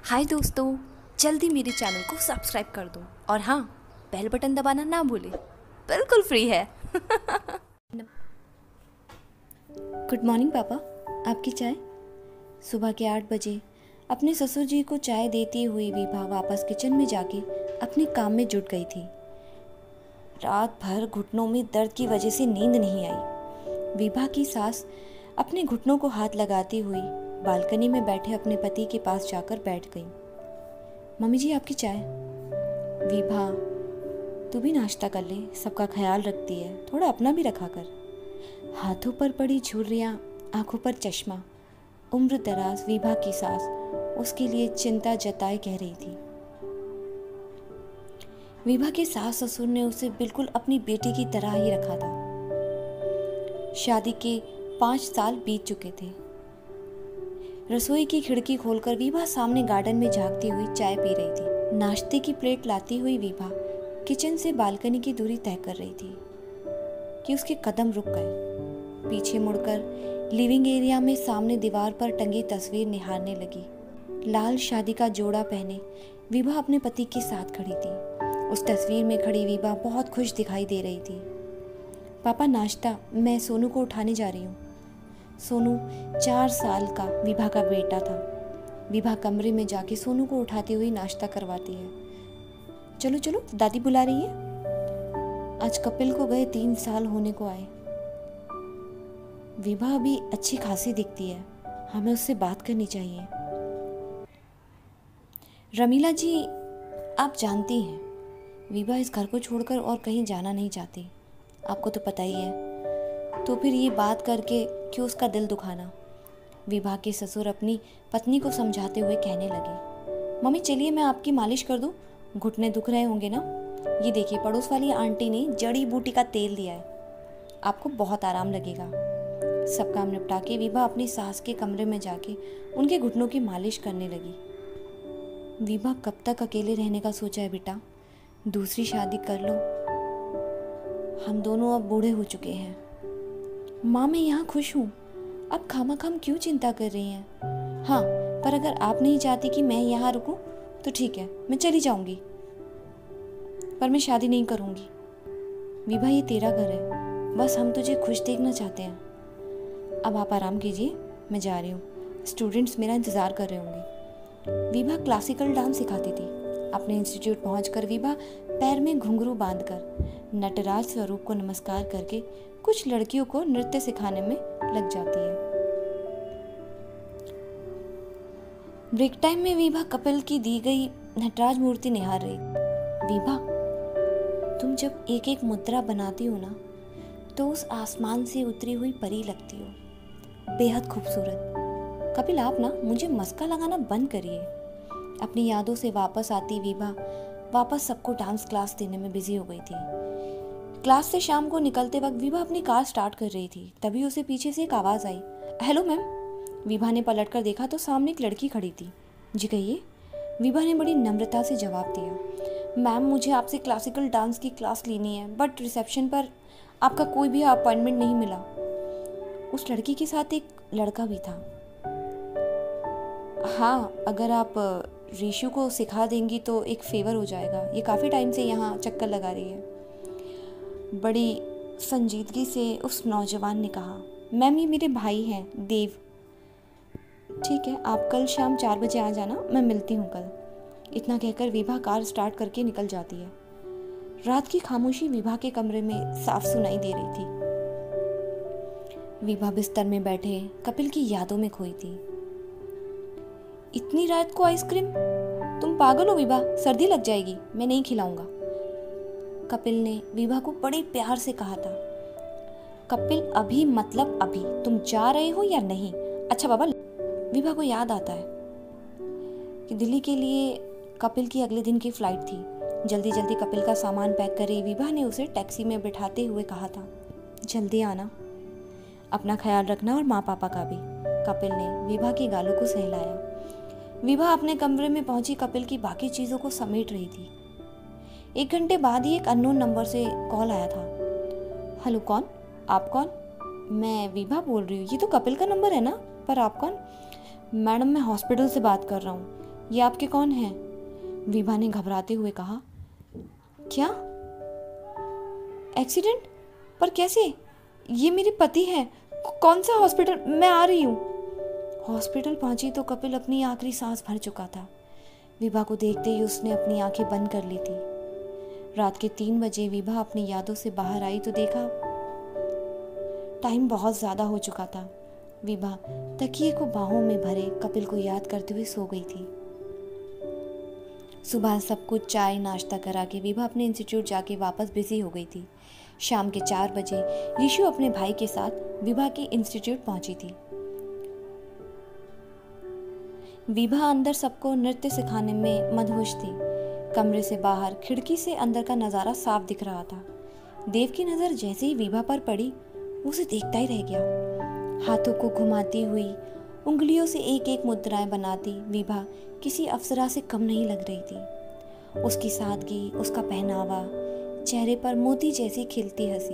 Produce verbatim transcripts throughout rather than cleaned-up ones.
हाय दोस्तों, जल्दी मेरे चैनल को सब्सक्राइब कर दो और हाँ, बेल बटन दबाना ना भूलें, बिल्कुल फ्री है। गुड मॉर्निंग पापा, आपकी चाय। सुबह के आठ बजे अपने ससुर जी को चाय देती हुई विभा वापस किचन में जाके अपने काम में जुट गई थी। रात भर घुटनों में दर्द की वजह से नींद नहीं आई। विभा की सास अपने घुटनों को हाथ लगाती हुई बालकनी में बैठे अपने पति के पास जाकर बैठ गई। मम्मी जी, आपकी चाय। विभा, तू भी नाश्ता कर ले, सबका ख्याल रखती है, थोड़ा अपना भी रखा कर। हाथों पर पड़ी झुर्रियाँ, आंखों पर चश्मा, उम्र दराज विभा की सास उसके लिए चिंता जताए कह रही थी। विभा के सास ससुर ने उसे बिल्कुल अपनी बेटी की तरह ही रखा था। शादी के पाँच साल बीत चुके थे। रसोई की खिड़की खोलकर विभा सामने गार्डन में झांकती हुई चाय पी रही थी। नाश्ते की प्लेट लाती हुई विभा किचन से बालकनी की दूरी तय कर रही थी कि उसके कदम रुक गए। पीछे मुड़कर लिविंग एरिया में सामने दीवार पर टंगी तस्वीर निहारने लगी। लाल शादी का जोड़ा पहने विभा अपने पति के साथ खड़ी थी। उस तस्वीर में खड़ी विभा बहुत खुश दिखाई दे रही थी। पापा, नाश्ता, मैं सोनू को उठाने जा रही हूँ। सोनू चार साल का विभा का बेटा था। विभा कमरे में जाके सोनू को उठाती हुई नाश्ता करवाती है। चलो चलो, दादी बुला रही है। आज कपिल को गए तीन साल होने को आए। विभा अभी अच्छी खासी दिखती है, हमें उससे बात करनी चाहिए। रमीला जी, आप जानती हैं विभा इस घर को छोड़कर और कहीं जाना नहीं चाहती, आपको तो पता ही है। तो फिर ये बात करके क्यों उसका दिल दुखाना। विभा के ससुर अपनी पत्नी को समझाते हुए कहने लगे, मम्मी चलिए मैं आपकी मालिश कर दूं, घुटने दुख रहे होंगे ना। ये देखिए, पड़ोस वाली आंटी ने जड़ी बूटी का तेल दिया है, आपको बहुत आराम लगेगा। सब काम निपटा के विभा अपनी सास के कमरे में जाके उनके घुटनों की मालिश करने लगी। विभा, कब तक अकेले रहने का सोचा है बेटा? दूसरी शादी कर लो, हम दोनों अब बूढ़े हो चुके हैं। माँ, मैं यहाँ खुश हूँ, अब खामखाम क्यों चिंता कर रही हैं? हाँ, पर अगर आप नहीं चाहती कि मैं यहाँ रुकूं तो ठीक है, मैं चली जाऊंगी, पर मैं शादी नहीं करूंगी। विभा, ये तेरा घर है, बस हम तुझे खुश देखना चाहते हैं। अब आप आराम कीजिए, मैं जा रही हूँ, स्टूडेंट्स मेरा इंतज़ार कर रहे होंगे। विभा क्लासिकल डांस सिखाती थी। अपने इंस्टीट्यूट पहुंचकर विभा पैर में घुंघरू बांधकर नटराज स्वरूप को नमस्कार करके कुछ लड़कियों को नृत्य सिखाने में लग जाती है। ब्रेक टाइम में विभा कपिल की दी गई नटराज मूर्ति निहार रही। विभा, तुम जब एक एक मुद्रा बनाती हो ना, तो उस आसमान से उतरी हुई परी लगती हो, बेहद खूबसूरत। कपिल, आप ना मुझे मस्का लगाना बंद करिए। अपनी यादों से वापस आती विभा वापस सबको डांस क्लास देने में बिजी हो गई थी। क्लास से शाम को निकलते वक्त विभा अपनी कार स्टार्ट कर रही थी, तभी उसे पीछे से एक आवाज़ आई, हेलो मैम। विभा ने पलटकर देखा तो सामने एक लड़की खड़ी थी। जी कहिए। विभा ने बड़ी नम्रता से जवाब दिया, मैम मुझे आपसे क्लासिकल डांस की क्लास लेनी है, बट रिसेप्शन पर आपका कोई भी अपॉइंटमेंट नहीं मिला। उस लड़की के साथ एक लड़का भी था। हाँ, अगर आप ऋषु को सिखा देंगी तो एक फेवर हो जाएगा, ये काफ़ी टाइम से यहाँ चक्कर लगा रही है। बड़ी संजीदगी से उस नौजवान ने कहा, मैम ये मेरे भाई हैं, देव। ठीक है, आप कल शाम चार बजे आ जाना, मैं मिलती हूँ कल। इतना कहकर विभा कार स्टार्ट करके निकल जाती है। रात की खामोशी विभा के कमरे में साफ सुनाई दे रही थी। विभा बिस्तर में बैठे कपिल की यादों में खोई थी। इतनी रात को आइसक्रीम? तुम पागल हो विभा, सर्दी लग जाएगी, मैं नहीं खिलाऊंगा। कपिल ने विभा को बड़े प्यार से कहा था। कपिल, अभी मतलब अभी, तुम जा रहे हो या नहीं? अच्छा बाबा। विभा को याद आता है कि दिल्ली के लिए कपिल की अगले दिन की फ्लाइट थी। जल्दी जल्दी कपिल का सामान पैक करे विभा ने उसे टैक्सी में बिठाते हुए कहा था, जल्दी आना, अपना ख्याल रखना और माँ पापा का भी। कपिल ने विभा की गालों को सहलाया। विभा अपने कमरे में पहुंची कपिल की बाकी चीजों को समेट रही थी। एक घंटे बाद ही एक अननोन नंबर से कॉल आया था। हेलो, कौन? आप कौन? मैं विभा बोल रही हूँ। ये तो कपिल का नंबर है ना, पर आप कौन? मैडम, मैं हॉस्पिटल से बात कर रहा हूँ, ये आपके कौन हैं? विभा ने घबराते हुए कहा। क्या? एक्सीडेंट? पर कैसे? ये मेरे पति हैं। कौन सा हॉस्पिटल? मैं आ रही हूँ। हॉस्पिटल पहुंची तो कपिल अपनी आखिरी सांस भर चुका था। विभा को देखते ही उसने अपनी आंखें बंद कर ली थी। रात के तीन बजे विभा अपनी यादों से बाहर आई तो देखा टाइम बहुत ज्यादा हो चुका था। विभा तकिए को बाहों में भरे कपिल को याद करते हुए सो गई थी। सुबह सब कुछ चाय नाश्ता करा के विभा अपने इंस्टीट्यूट जाके वापस बिजी हो गई थी। शाम के चार बजे ऋषु अपने भाई के साथ विभा के इंस्टीट्यूट पहुंची थी। विभा अंदर सबको नृत्य सिखाने में मदहोश थी। कमरे से बाहर खिड़की से अंदर का नज़ारा साफ दिख रहा था। देव की नज़र जैसे ही विभा पर पड़ी वो उसे देखता ही रह गया। हाथों को घुमाती हुई उंगलियों से एक एक मुद्राएं बनाती विभा किसी अप्सरा से कम नहीं लग रही थी। उसकी सादगी, उसका पहनावा, चेहरे पर मोती जैसी खिलती हंसी।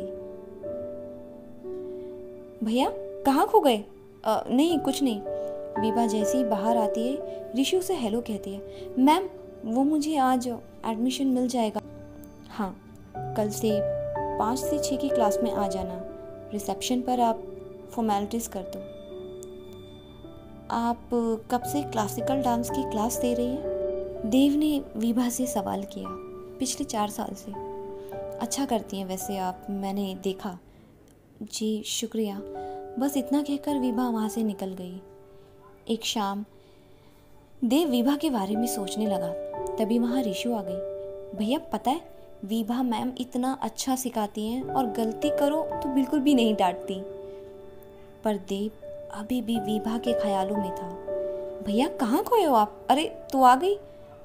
भैया कहाँ खो गए? अ, नहीं कुछ नहीं। विभा जैसे ही बाहर आती है ऋषु से हेलो कहती है। मैम वो मुझे आज एडमिशन मिल जाएगा। हाँ, कल से पाँच से छः की क्लास में आ जाना। रिसेप्शन पर आप फॉर्मेलिटीज़ कर दो। आप कब से क्लासिकल डांस की क्लास दे रही हैं? देव ने विभा से सवाल किया। पिछले चार साल से। अच्छा करती हैं वैसे आप, मैंने देखा। जी शुक्रिया। बस इतना कहकर विभा वहाँ से निकल गई। एक शाम देव विभा के बारे में सोचने लगा। तभी वहाँ ऋषु आ गई। भैया पता है विभा मैम इतना अच्छा सिखाती हैं और गलती करो तो बिल्कुल भी नहीं डांटती। पर देव अभी भी विभा के ख्यालों में था। भैया कहाँ खोए हो आप? अरे तू आ गई।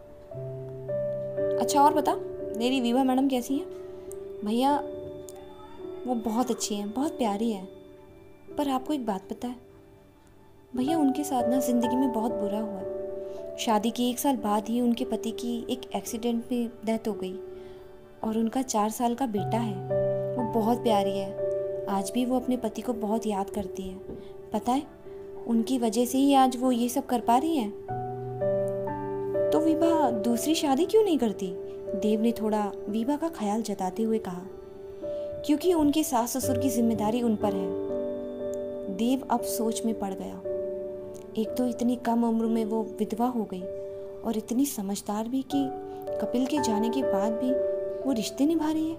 अच्छा और बता मेरी विभा मैडम कैसी हैं? भैया वो बहुत अच्छी हैं, बहुत प्यारी है। पर आपको एक बात पता है भैया, उनके साथ ना जिंदगी में बहुत बुरा हुआ। शादी के एक साल बाद ही उनके पति की एक एक्सीडेंट में डेथ हो गई और उनका चार साल का बेटा है। वो बहुत प्यारी है। आज भी वो अपने पति को बहुत याद करती है। पता है उनकी वजह से ही आज वो ये सब कर पा रही है। तो विभा दूसरी शादी क्यों नहीं करती? देव ने थोड़ा विभा का ख्याल जताते हुए कहा। क्योंकि उनके सास ससुर की जिम्मेदारी उन पर है। देव अब सोच में पड़ गया। एक तो इतनी कम उम्र में वो विधवा हो गई और इतनी समझदार भी कि कपिल के जाने के बाद भी वो रिश्ते निभा रही है।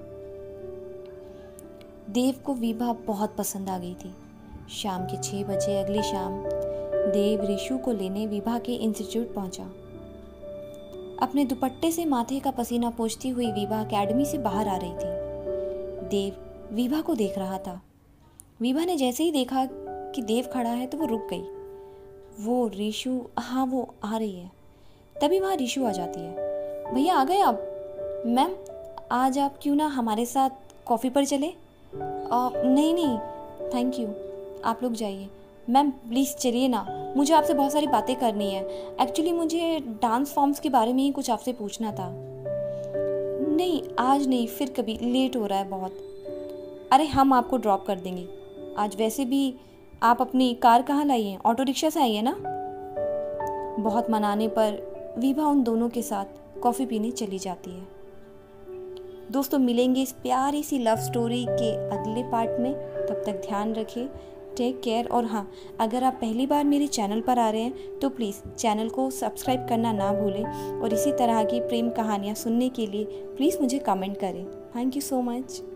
देव को विभा बहुत पसंद आ गई थी। शाम के छह बजे अगली शाम देव ऋषु को लेने विभा के इंस्टीट्यूट पहुंचा। अपने दुपट्टे से माथे का पसीना पोंछती हुई विभा अकेडमी से बाहर आ रही थी। देव विभा को देख रहा था। विभा ने जैसे ही देखा कि देव खड़ा है तो वो रुक गई। वो ऋषु, हाँ वो आ रही है। तभी वहाँ ऋषु आ जाती है। भैया आ गए आप? मैम आज आप क्यों ना हमारे साथ कॉफ़ी पर चले? आ, नहीं नहीं थैंक यू, आप लोग जाइए। मैम प्लीज़ चलिए ना, मुझे आपसे बहुत सारी बातें करनी है। एक्चुअली मुझे डांस फॉर्म्स के बारे में ही कुछ आपसे पूछना था। नहीं आज नहीं, फिर कभी, लेट हो रहा है बहुत। अरे हम आपको ड्रॉप कर देंगे। आज वैसे भी आप अपनी कार कहाँ लाई हैं? ऑटो रिक्शा से आई है ना? बहुत मनाने पर विभा उन दोनों के साथ कॉफ़ी पीने चली जाती है। दोस्तों मिलेंगे इस प्यारी सी लव स्टोरी के अगले पार्ट में। तब तक ध्यान रखें, टेक केयर। और हाँ, अगर आप पहली बार मेरे चैनल पर आ रहे हैं तो प्लीज़ चैनल को सब्सक्राइब करना ना भूलें और इसी तरह की प्रेम कहानियाँ सुनने के लिए प्लीज़ मुझे कमेंट करें। Thank you so much.